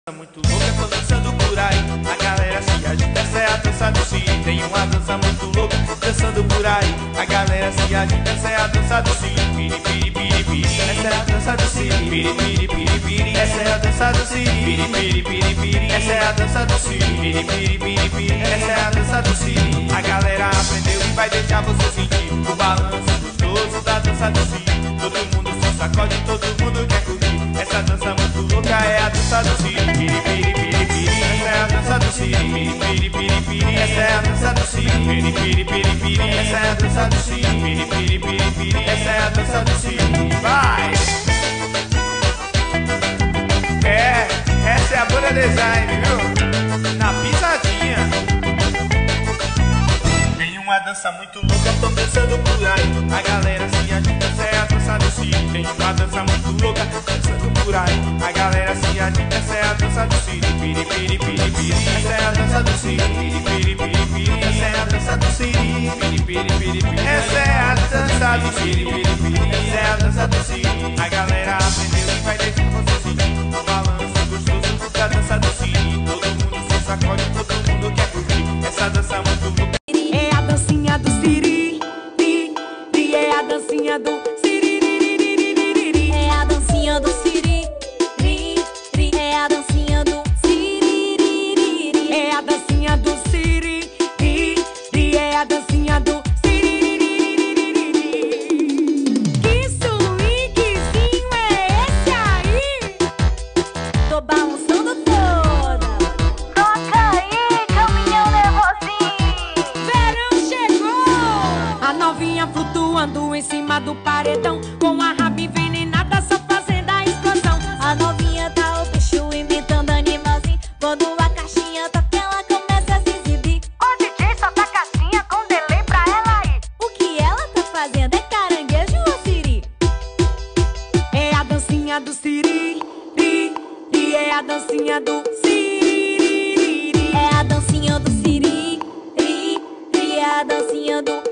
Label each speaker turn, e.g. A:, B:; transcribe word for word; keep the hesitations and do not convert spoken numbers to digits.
A: Muito louca, tô dançando por aí. A galera se agita, essa é a dança do Siri. Tem uma dança muito louca, dançando por aí. A galera se agita, essa é a dança do Siri. Piri, piri, piri, piri, essa é a dança do Siri. Piri, piri, piri, piri, essa é a dança do Siri. Piri, piri, piri, piri, essa é a dança do Siri. Piri, piri, piri, piri, essa é a dança do Siri. A galera aprendeu e vai deixar você sentir o balanço gostoso da dança do Siri. Todo mundo se sacode, todo mundo quer curtir. Essa dança muito louca é a dança do Siri. Piri, piri, piri, piri, essa é a dança do Siri. Piri, piri, piri, essa é a dança do Siri. Piri, piri, piri, piri, essa é a dança do Siri. Piri, piri, piri, piri, essa é a dança do Siri. Vai! É, essa é a Bora Design, viu? Na pisadinha. Tem uma dança muito louca, tô dançando por aí. A galera se agita, essa é a dança do Siri. Tem uma dança muito louca, dançando por aí. A galera se agita, essa é a dança do Siri. Piri, piri, piri, piri, essa é a dança do Siri. Piri, piri, piri, piri, essa é a dança do Siri. Piri, piri, piri, piri, essa é a dança do Siri. Piri, piri, essa é a dança do Siri. A galera aprendeu e vai deixar você sentir o balanço gostoso da dança do Siri. Todo mundo se sacode, todo mundo quer curtir essa dança muito louca.
B: É a dancinha do Siri, ri, ri, é a dancinha do Siri, ri, ri, ri, ri, ri, ri.
C: É a dancinha do Siri, ri, ri, é a dancinha do Siri, ri, ri, ri.
B: É a dancinha do Siri, ri, ri, é a dancinha do Siri, ri, ri, ri, ri, ri. Que swingzinho é esse aí?
C: Tô balançando toda. Toca aí, caminhão nervosinho.
B: Verão chegou! A novinha flutuando em cima do paredão, com a raba envenenada só fazendo a explosão.
C: A novinha tá o bicho imitando animalzinho. Quando a caixinha toca, ela começa a se exibir.
D: Ô D J, solta a caixinha com delay pra ela aí.
C: O que ela tá fazendo é caranguejo ou Siri?
B: É a dancinha do Siri, ri, ri, é a dancinha do Siri, ri, ri, ri.
C: É a dancinha do Siri, ri, ri, é a dancinha do